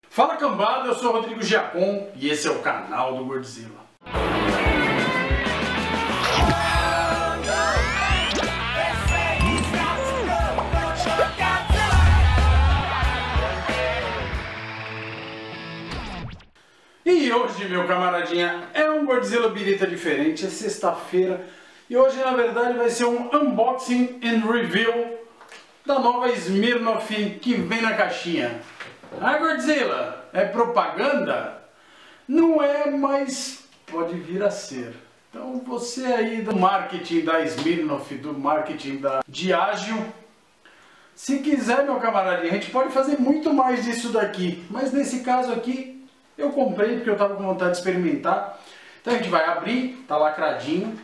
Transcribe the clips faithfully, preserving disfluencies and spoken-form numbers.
Fala cambada, eu sou o Rodrigo Giacom e esse é o canal do Gordzilla. E hoje, meu camaradinha, é um Gordzilla Birita diferente, é sexta-feira e hoje na verdade vai ser um unboxing and review da nova Smirnoff que vem na caixinha. Ah, Gordzilla, é propaganda? Não é, mas pode vir a ser. Então você aí do marketing da Smirnoff, do marketing da Diageo, se quiser, meu camaradinho, a gente pode fazer muito mais disso daqui. Mas nesse caso aqui, eu comprei porque eu estava com vontade de experimentar. Então a gente vai abrir, tá lacradinho.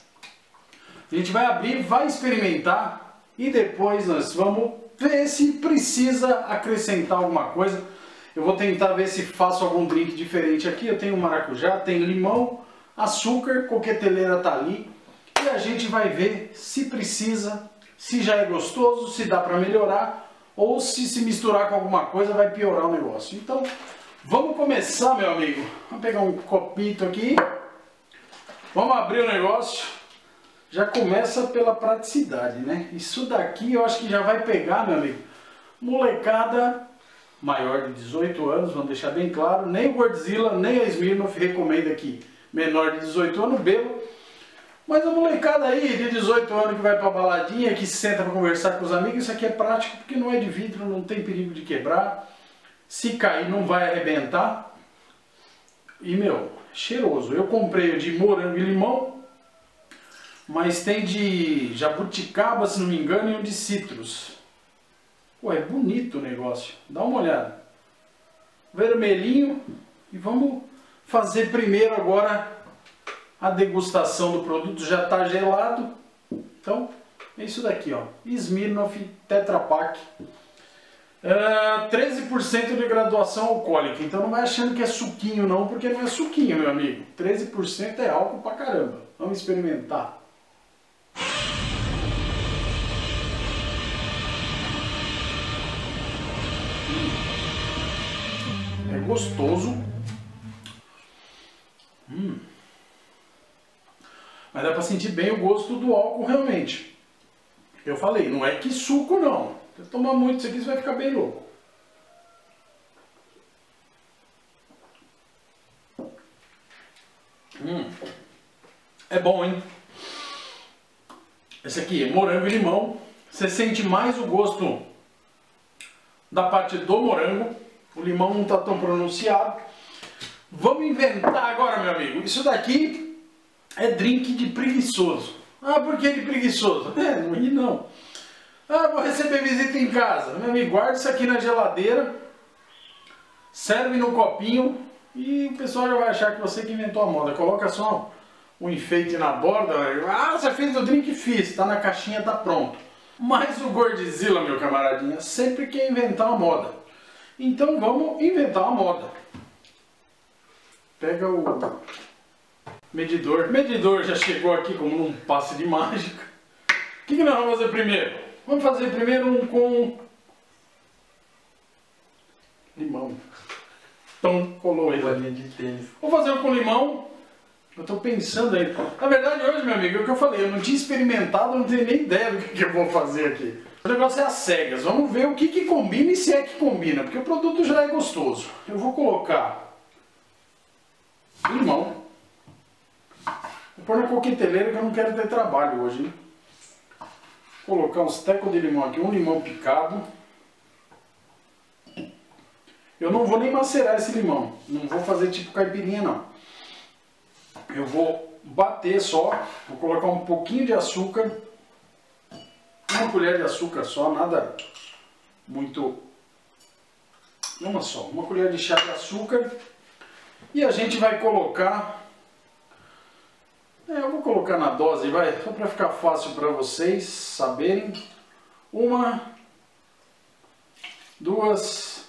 A gente vai abrir, vai experimentar e depois nós vamos ver se precisa acrescentar alguma coisa. Eu vou tentar ver se faço algum drink diferente aqui. Eu tenho maracujá, tenho limão, açúcar, coqueteleira tá ali. E a gente vai ver se precisa, se já é gostoso, se dá para melhorar ou se se misturar com alguma coisa vai piorar o negócio. Então vamos começar, meu amigo. Vamos pegar um copito aqui. Vamos abrir o negócio. Já começa pela praticidade, né? Isso daqui eu acho que já vai pegar, meu amigo, molecada maior de dezoito anos, vamos deixar bem claro. Nem o Gordzilla, nem a Smirnoff recomenda aqui menor de dezoito anos, bebo. Mas a molecada aí de dezoito anos que vai pra baladinha, que senta para conversar com os amigos, isso aqui é prático porque não é de vidro, não tem perigo de quebrar. Se cair não vai arrebentar. E, meu, cheiroso. Eu comprei o de morango e limão. Mas tem de jabuticaba, se não me engano, e um de citros. Pô, é bonito o negócio. Dá uma olhada. Vermelhinho. E vamos fazer primeiro agora a degustação do produto. Já está gelado. Então, é isso daqui, ó. Smirnoff Tetra Pak. Uh, treze por cento de graduação alcoólica. Então não vai achando que é suquinho não, porque não é suquinho, meu amigo. treze por cento é álcool pra caramba. Vamos experimentar. É gostoso. Hum. Mas dá pra sentir bem o gosto do álcool realmente. Eu falei, não é que suco não. Se tomar muito isso aqui, você vai ficar bem louco. Hum. É bom, hein? Esse aqui é morango e limão. Você sente mais o gosto da parte do morango. O limão não está tão pronunciado. Vamos inventar agora, meu amigo. Isso daqui é drink de preguiçoso. Ah, por que de preguiçoso? É, não ri não. Ah, vou receber visita em casa. Meu amigo, guarda isso aqui na geladeira. Serve no copinho. E o pessoal já vai achar que você que inventou a moda. Coloca só um enfeite na borda. Ah, você fez o drink? Fiz. Tá na caixinha, tá pronto. Mas o Gordzilla, meu camaradinha, sempre quer inventar uma moda. Então vamos inventar uma moda. Pega o medidor. Medidor já chegou aqui como num passe de mágica. O que, que nós vamos fazer primeiro? Vamos fazer primeiro um com limão. Então colou aí. De tênis. Vou fazer um com limão. Eu estou pensando aí. Na verdade hoje, meu amigo, é o que eu falei. Eu não tinha experimentado, não tenho nem ideia do que, que eu vou fazer aqui. O negócio é às cegas. Vamos ver o que, que combina e se é que combina. Porque o produto já é gostoso. Eu vou colocar limão. Vou pôr na coqueteleira que eu não quero ter trabalho hoje, né? Vou colocar uns tecos de limão aqui. Um limão picado. Eu não vou nem macerar esse limão. Não vou fazer tipo caipirinha, não. Eu vou bater só. Vou colocar um pouquinho de açúcar. Uma colher de açúcar só, nada muito... Uma só, uma colher de chá de açúcar. E a gente vai colocar... É, eu vou colocar na dose, vai, só para ficar fácil para vocês saberem. Uma, duas,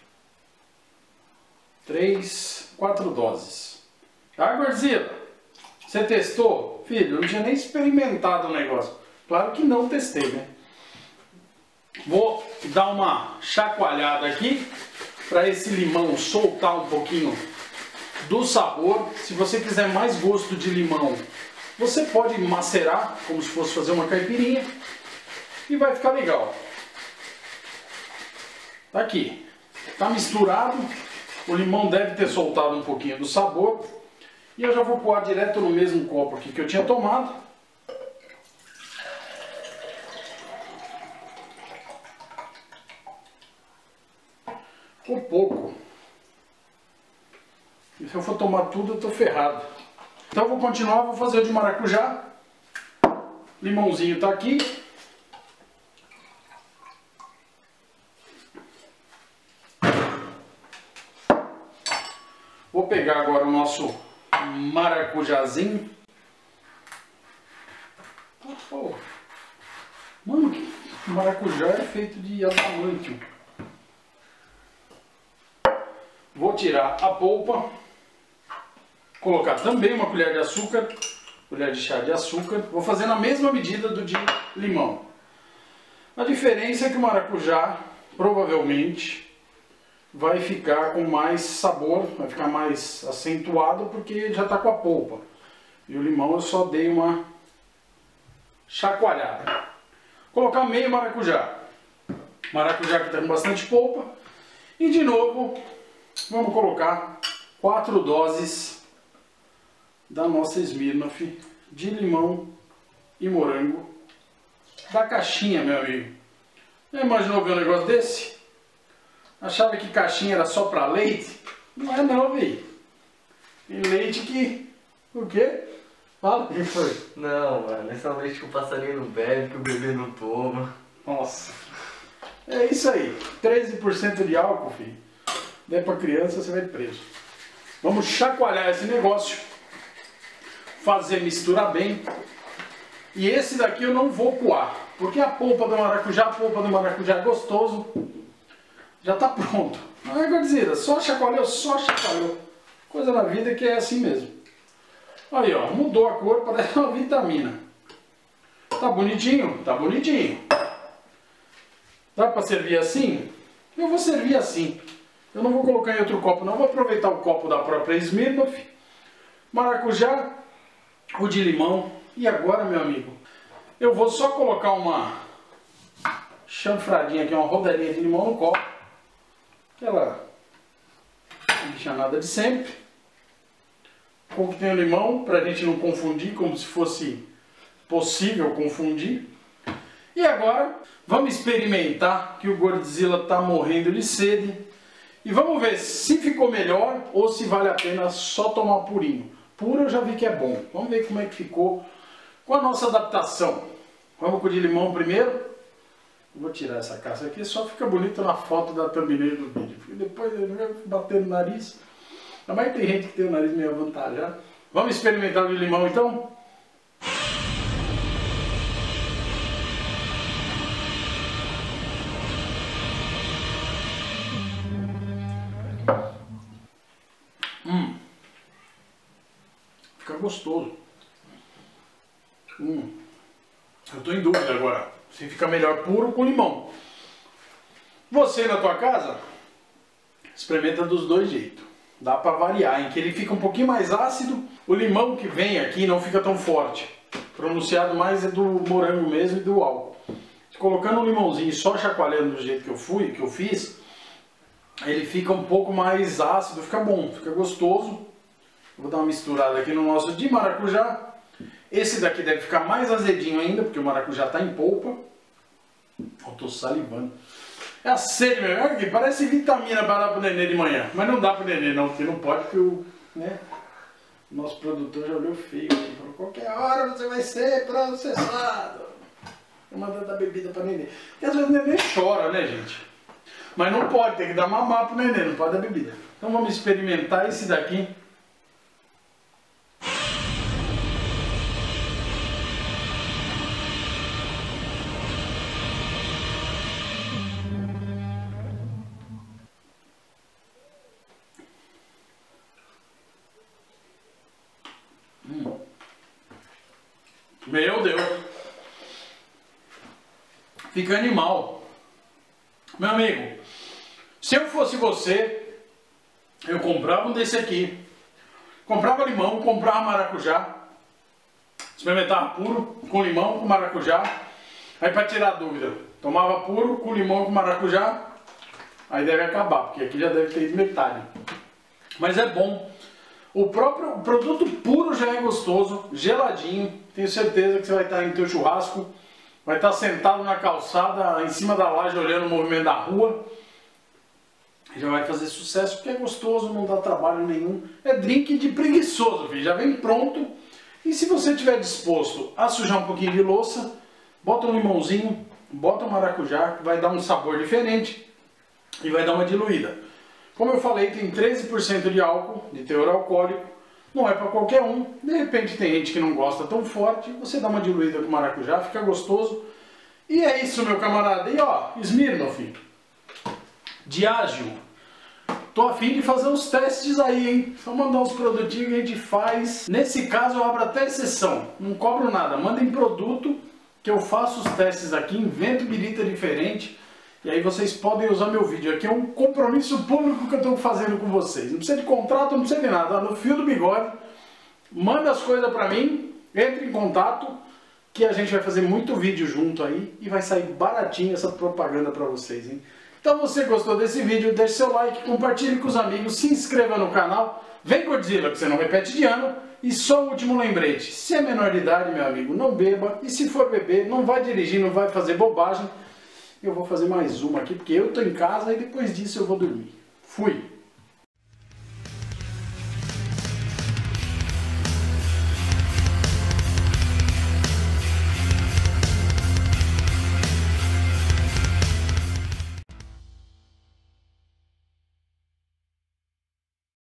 três, quatro doses. Tá, Gordzilla? Você testou? Filho, eu não tinha nem experimentado o negócio. Claro que não testei, né? Vou dar uma chacoalhada aqui para esse limão soltar um pouquinho do sabor. Se você quiser mais gosto de limão, você pode macerar como se fosse fazer uma caipirinha e vai ficar legal. Tá aqui, tá misturado, o limão deve ter soltado um pouquinho do sabor e eu já vou coar direto no mesmo copo aqui que eu tinha tomado. Ficou pouco. E se eu for tomar tudo, eu tô ferrado. Então eu vou continuar, vou fazer o de maracujá. Limãozinho tá aqui. Vou pegar agora o nosso maracujazinho. Oh, mano, o maracujá é feito de adamantio. Vou tirar a polpa, colocar também uma colher de açúcar, colher de chá de açúcar. Vou fazer na mesma medida do de limão. A diferença é que o maracujá provavelmente vai ficar com mais sabor, vai ficar mais acentuado porque ele já está com a polpa. E o limão eu só dei uma chacoalhada. Vou colocar meio maracujá. Maracujá que está com bastante polpa. E de novo, vamos colocar quatro doses da nossa Smirnoff de limão e morango da caixinha, meu amigo. Já imaginou ver um negócio desse? Achava que caixinha era só para leite? Não é não, velho. Tem leite que... O quê? Fala, o que foi? Não, mano, esse é um leite que o passarinho não bebe, que o bebê não toma. Nossa. É isso aí. treze por cento de álcool, filho. Der pra criança, você vai preso. Vamos chacoalhar esse negócio. Fazer misturar bem. E esse daqui eu não vou coar. Porque a polpa do maracujá, a polpa do maracujá é gostoso. Já tá pronto. Não é Godzilla, só chacoalhou, só chacoalhou. Coisa na vida que é assim mesmo. Aí ó, mudou a cor, parece uma vitamina. Tá bonitinho? Tá bonitinho. Dá pra servir assim? Eu vou servir assim. Eu não vou colocar em outro copo não, vou aproveitar o copo da própria Smirnoff. Maracujá, o de limão. E agora, meu amigo, eu vou só colocar uma chanfradinha aqui, uma rodelinha de limão no copo. Aquela bichanada de sempre. Com que tem o limão, pra gente não confundir, como se fosse possível confundir. E agora, vamos experimentar que o Godzilla tá morrendo de sede. E vamos ver se ficou melhor ou se vale a pena só tomar purinho. Puro eu já vi que é bom. Vamos ver como é que ficou com a nossa adaptação. Vamos com o de limão primeiro. Vou tirar essa casca aqui, só fica bonito na foto da thumbnail do vídeo. Porque depois ele vai bater no nariz. Mas tem gente que tem o nariz meio avantajado. Vamos experimentar o de limão então? Hum. Fica gostoso. Hum. Eu estou em dúvida agora se fica melhor puro ou com limão. Você na tua casa experimenta dos dois jeitos. Dá para variar, em que ele fica um pouquinho mais ácido. O limão que vem aqui não fica tão forte. Pronunciado mais é do morango mesmo e do álcool. Colocando um limãozinho e só chacoalhando do jeito que eu fui, que eu fiz, ele fica um pouco mais ácido, fica bom, fica gostoso. Vou dar uma misturada aqui no nosso de maracujá. Esse daqui deve ficar mais azedinho ainda, porque o maracujá está em polpa. Eu tô salivando. É a sede mesmo, parece vitamina para dar pro nenê de manhã. Mas não dá pro nenê não, porque não pode, porque o, né, o nosso produtor já olhou feio aqui. Falou, qualquer hora você vai ser processado. Eu mandando dar bebida para nenê. Porque às vezes o nenê chora, né, gente? Mas não pode, tem que dar mamar pro nenê, não pode dar bebida. Então vamos experimentar esse daqui. Hum. Meu Deus! Fica animal. Meu amigo, Se eu fosse você, eu comprava um desse aqui. Comprava limão, comprava maracujá. Experimentava puro, com limão, com maracujá. Aí para tirar a dúvida, tomava puro, com limão, com maracujá. Aí deve acabar, porque aqui já deve ter metade. Mas é bom. O próprio produto puro já é gostoso, geladinho. Tenho certeza que você vai estar no teu churrasco, vai estar sentado na calçada, em cima da laje, olhando o movimento da rua. Já vai fazer sucesso, porque é gostoso, não dá trabalho nenhum. É drink de preguiçoso, filho. Já vem pronto. E se você estiver disposto a sujar um pouquinho de louça, bota um limãozinho, bota um maracujá, que vai dar um sabor diferente e vai dar uma diluída. Como eu falei, tem treze por cento de álcool, de teor alcoólico, não é para qualquer um. De repente tem gente que não gosta tão forte, você dá uma diluída com maracujá, fica gostoso. E é isso, meu camarada. E ó, Smirnoff, Diageo. Tô a fim de fazer uns testes aí, hein? Só mandar uns produtinhos que a gente faz. Nesse caso eu abro até exceção, não cobro nada. Mandem produto que eu faço os testes aqui, invento birita diferente. E aí vocês podem usar meu vídeo. Aqui é um compromisso público que eu estou fazendo com vocês. Não precisa de contrato, não precisa de nada. No fio do bigode, manda as coisas pra mim, entre em contato, que a gente vai fazer muito vídeo junto aí e vai sair baratinho essa propaganda pra vocês, hein? Então você gostou desse vídeo, deixe seu like, compartilhe com os amigos, se inscreva no canal. Vem Godzilla, que você não repete de ano. E só o último lembrete, se é menor de idade, meu amigo, não beba. E se for beber, não vai dirigir, não vai fazer bobagem. Eu vou fazer mais uma aqui, porque eu tô em casa e depois disso eu vou dormir. Fui!